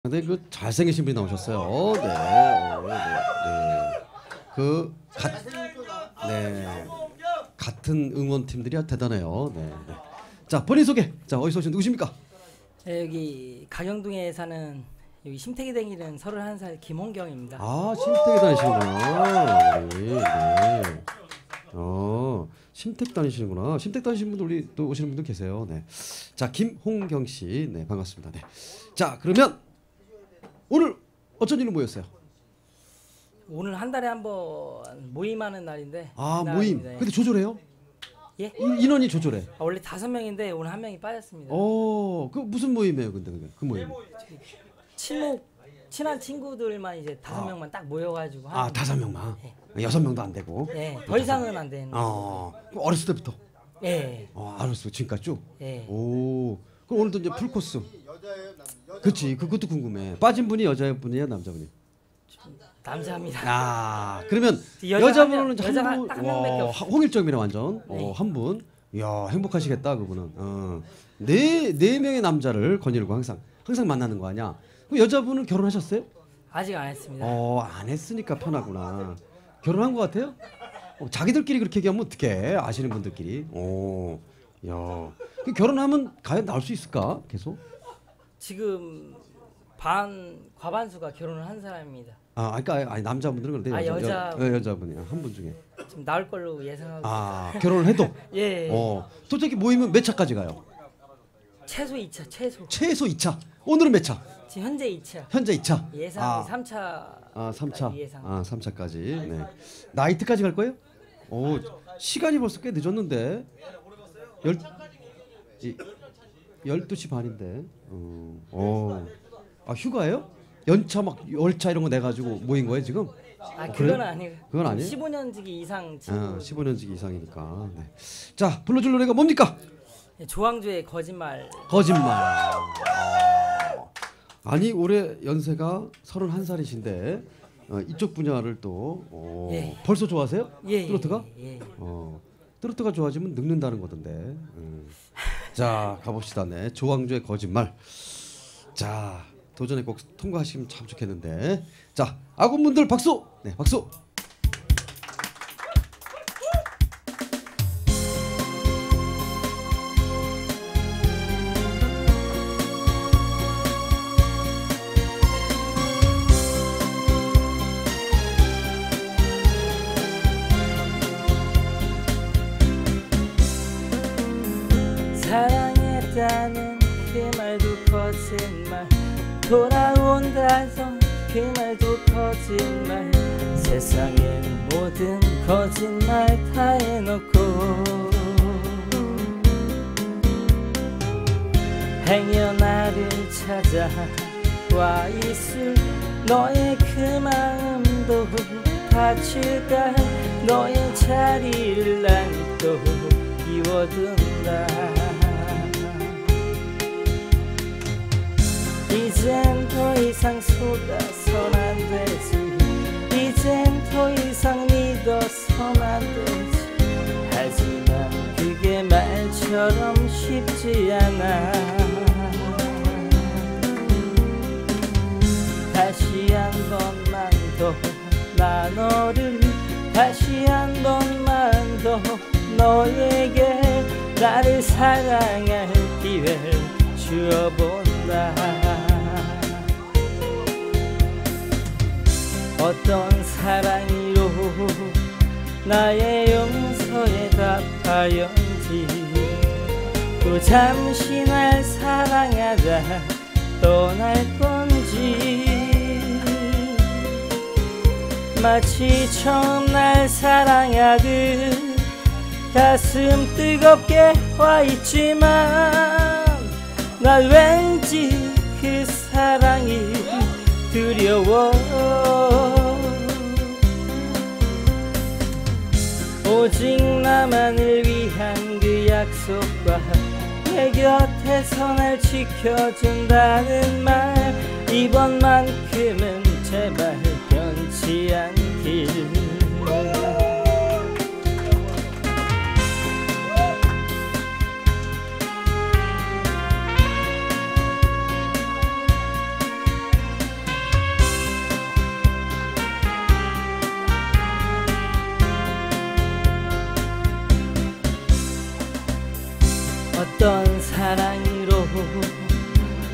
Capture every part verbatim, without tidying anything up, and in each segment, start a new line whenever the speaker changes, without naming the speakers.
근데 그 잘생기신 분이 나오셨어요. 네, 어, 네, 네. 그 같, 네, 같은 응원팀들이 대단해요. 네, 네. 자, 본인 소개. 자, 어디서 오신 누구십니까?
네, 여기 가경동에 사는 여기 심택이 댕기는 서른한 살 김홍경입니다.
아, 심택에 다니시는구나. 네, 네. 어, 심택 다니시는구나. 심택 다니시는 분들 우리 또 오시는 분들 계세요. 네. 자, 김홍경 씨, 네, 반갑습니다. 네. 자, 그러면 오늘 어쩐 일로 모였어요?
오늘 한 달에 한 번 모임하는 날인데.
아,
날입니다.
모임.
예.
근데 조절해요?
예?
인- 인원이 조절해.
아, 원래 다섯 명인데 오늘 한 명이 빠졌습니다.
어, 그 무슨 모임이에요, 근데 그게? 그 모임.
친목 친한 친구들만 이제 다섯
아.
명만 딱 모여가지고.
아,
하는
다섯 명만.
네.
여섯 명도 안 되고.
네, 더 이상은 안 되는.
어, 그럼 어렸을 때부터.
예,
어, 어렸을 때 지금까지 쭉.
예.
오, 그럼 오늘도 이제 풀 코스. 그렇지, 그것도 궁금해. 빠진 분이 여자분이야, 남자분이?
남자입니다.
아, 그러면
여자
여자분은
한 명, 여자가
한 분,
딱한 명밖에
와,
없어요.
홍일점이네 완전. 어,
네.
한 분. 이야, 행복하시겠다 그분은. 어. 네, 네 명의 남자를 거닐고 항상 항상 만나는 거 아니야? 그 여자분은 결혼하셨어요?
아직 안 했습니다.
어, 안 했으니까 편하구나. 결혼한 것 같아요? 어, 자기들끼리 그렇게 얘기하면 어떡해? 아시는 분들끼리. 오, 야, 그 결혼하면 과연 나올 수 있을까? 계속?
지금 반 과반수가 결혼을 한 사람입니다.
아, 그러니까 아니 남자분들은 그런데
아, 여자-
여, 여자분이 한 분 중에.
지금 나올 걸로 예상하고.
아, 결혼을 해도.
예.
어, 도대체 모이면 몇 차까지 가요?
최소 이 차, 최소.
최소 이 차. 오늘은 몇 차?
지금 현재 이 차.
현재 이 차.
예상
아,
삼 차.
아, 삼 차.
예상.
아, 삼 차까지. 네. 나이트까지 갈 거예요? 오, 시간이 벌써 꽤 늦었는데. 열 이, 열두 시 반인데. 어. 어. 아, 휴가예요? 연차 막 열차 이런 거 내 가지고 모인 거예요, 지금?
아,
어,
그건
그래요?
아니고.
그건 아니에요?
십오 년지기 이상 친구.
아, 십오 년지기 이상이니까. 네. 자, 불러줄 노래가 뭡니까?
조항조의 거짓말.
거짓말. 어. 아니 올해 연세가 서른한 살이신데 어, 이쪽 분야를 또 어,
예.
벌써 좋아하세요?
예.
트로트가?
예. 예.
어, 트로트가 좋아지면 늙는다는 거던데. 음. 자, 가봅시다. 네, 조항조의 거짓말. 자, 도전에 꼭 통과하시면 참 좋겠는데. 자, 아군분들 박수. 네, 박수.
사랑했다는 그 말도 거짓말. 돌아온다던 그 말도 거짓말. 세상엔 모든 거짓말 다 해놓고 행여 나를 찾아와 있을 너의 그 마음도 다칠까. 너의 자리를 난 또 비워둔다. 이젠 더 이상 속아선 안 되지. 이젠 더 이상 믿어선 안 되지. 하지만 그게 말처럼 쉽지 않아. 다시 한 번만 더 나 너를 다시 한 번만 더 너에게 나를 사랑할 기회를 주어본다. 어떤 사랑이로 나의 용서에 답하였지. 또 잠시 날 사랑하다 떠날 건지. 마치 처음 날 사랑하듯 가슴 뜨겁게 와있지만 날 왠지 그 사랑이 두려워. 오직 나만을 위한 그 약속과 내 곁에서 날 지켜준다는 말. 이번만큼은 제발 변치 않길.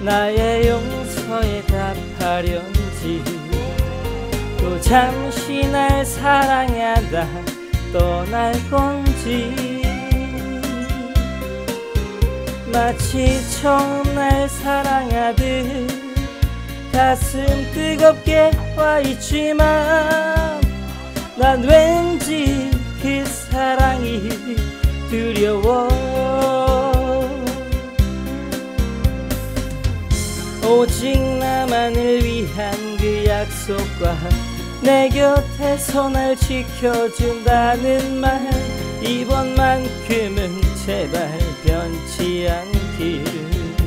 나의 용서에 답하련지 또 잠시 날 사랑하다 떠날 건지 마치 처음 날 사랑하듯 가슴 뜨겁게 와 있지만 난 왠지 그 사랑이 두려워 오직 나만을 위한 그 약속과 내 곁에서 날 지켜준다는 말 이번만큼은 제발 변치 않기를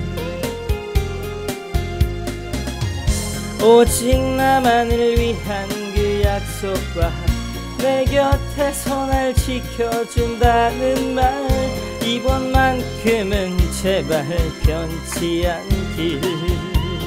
오직 나만을 위한 그 약속과 내 곁에서 날 지켜준다는 말 이번만큼은 제발 변치 않기를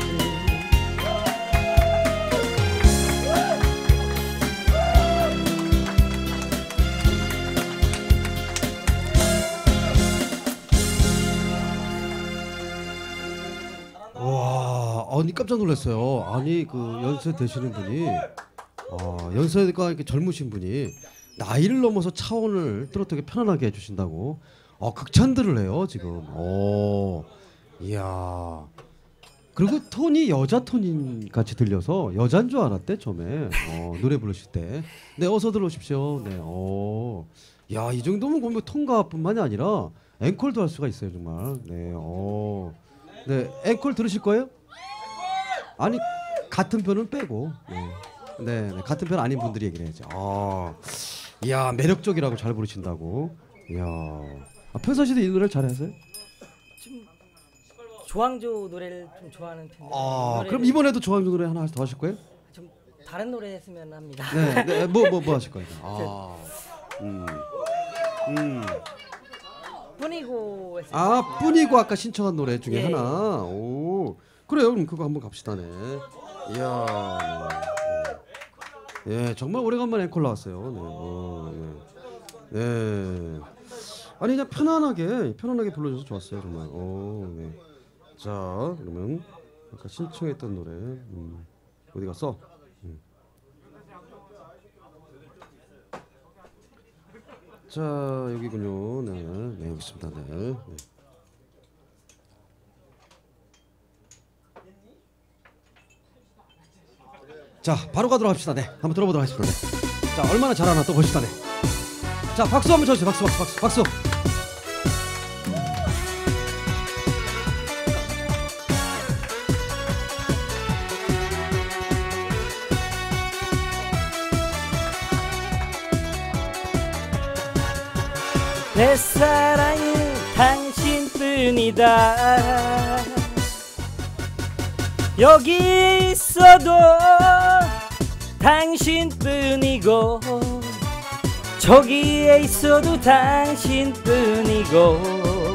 아니 깜짝 놀랐어요. 아니 그 연세 되시는 분이 아, 연세가 이렇게 젊으신 분이 나이를 넘어서 차원을 트로트에 편안하게 해주신다고 어, 극찬들을 해요 지금. 오, 이야. 그리고 톤이 여자 톤인 같이 들려서 여잔 줄 알았대 처음에 어, 노래 부르실 때. 네 어서 들어오십시오. 네, 어, 야 이 정도면 공부 통가뿐만이 아니라 앵콜도 할 수가 있어요 정말. 네, 어, 네 앵콜 들으실 거예요? 아니 같은 편은 빼고 네. 네, 네 같은 편 아닌 분들이 얘기를 해야죠. 아, 이야 매력적이라고 잘 부르신다고. 이야 아, 평상시에도 이 노래를 잘하세요?
좀 조항조 노래를 좀 좋아하는 편이에요.
아 그럼 이번에도 조항조 노래 하나 더 하실 거예요?
좀 다른 노래 했으면 합니다.
네, 네, 뭐 뭐 뭐 하실 거예요? 아, 음, 음.
뿐이고 했어요.
아 뿐이고 아까 신청한 노래 중에
예.
하나. 오 그래요. 그럼 그거 한번 갑시다. 네. 이야. 네. 예, 정말 오래간만에 앵콜 나왔어요. 네. 어, 네. 네. 아니 그냥 편안하게 편안하게 불러줘서 좋았어요 정말. 오, 네. 자 그러면 아까 신청했던 노래 음, 어디 갔어? 음. 자 여기군요. 네, 네 여기 있습니다. 네. 네. 자 바로 가도록 합시다. 네 한번 들어보도록 하겠습니다. 네. 자 얼마나 잘하나 또 보시다. 네. 자 박수 한번 쳐주세요. 박수 박수 박수 박수.
내 사랑은 당신뿐이다. 여기 있어도 당신뿐이고 저기에 있어도 당신뿐이고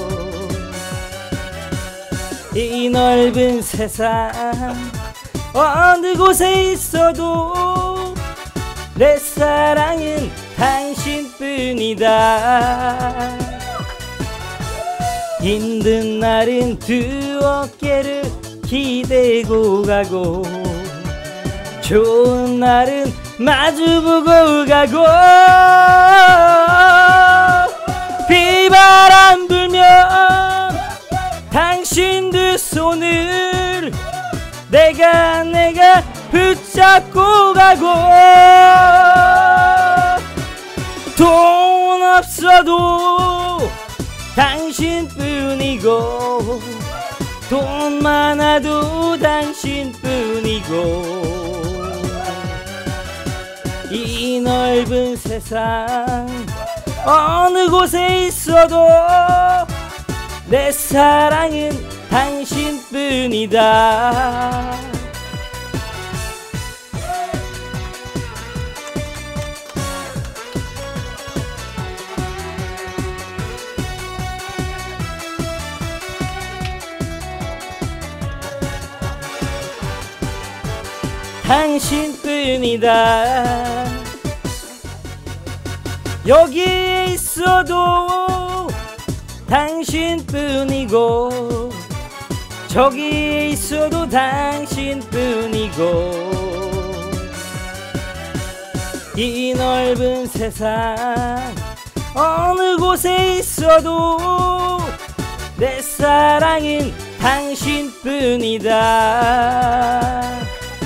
이 넓은 세상 어느 곳에 있어도 내 사랑은 당신뿐이다. 힘든 날은 두 어깨를 기대고 가고 좋은 날은 마주보고 가고 비바람 불면 당신 두 손을 내가 내가 붙잡고 가고 돈 없어도 당신뿐이고 돈 많아도 당신뿐이고 이 넓은 세상 어느 곳에 있어도 내 사랑은 당신뿐이다. 당신뿐이다. 여기에 있어도 당신뿐이고 저기 있어도 당신뿐이고 이 넓은 세상 어느 곳에 있어도 내 사랑은 당신뿐이다.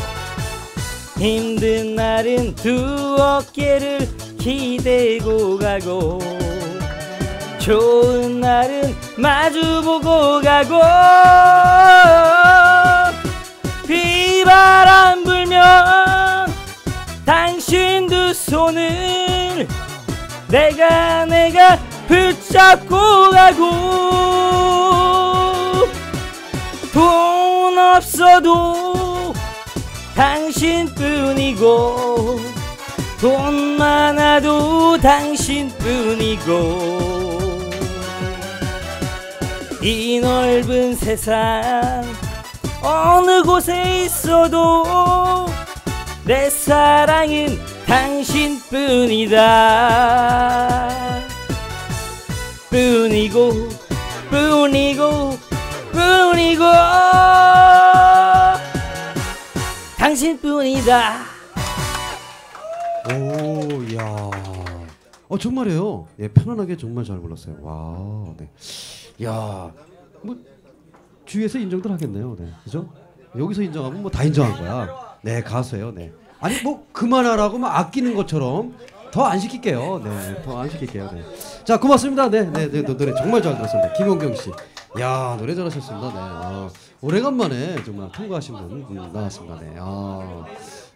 힘든 날은 두 어깨를 기대고 가고 좋은 날은 마주보고 가고 비바람 불면 당신 두 손을 내가 내가 붙잡고 가고 돈 없어도 당신뿐이고 돈 많아도 당신뿐이고 이 넓은 세상 어느 곳에 있어도 내 사랑은 당신뿐이다. 뿐이고 뿐이고 뿐이고 당신뿐이다.
오, 야, 어 정말이에요. 예, 편안하게 정말 잘 불렀어요. 와, 네, 야, 뭐 주위에서 인정들 하겠네요. 네, 그죠? 여기서 인정하면 뭐 다 인정한 거야. 네, 가수예요. 네, 아니 뭐 그만하라고 막 아끼는 것처럼 더 안 시킬게요. 네, 더 안 시킬게요. 네, 자, 고맙습니다. 네, 네, 네, 노래 정말 잘 들었습니다. 김원경 씨, 야, 노래 잘하셨습니다. 네, 아, 오래간만에 정말 통과하신 분 음, 나왔습니다. 네, 아.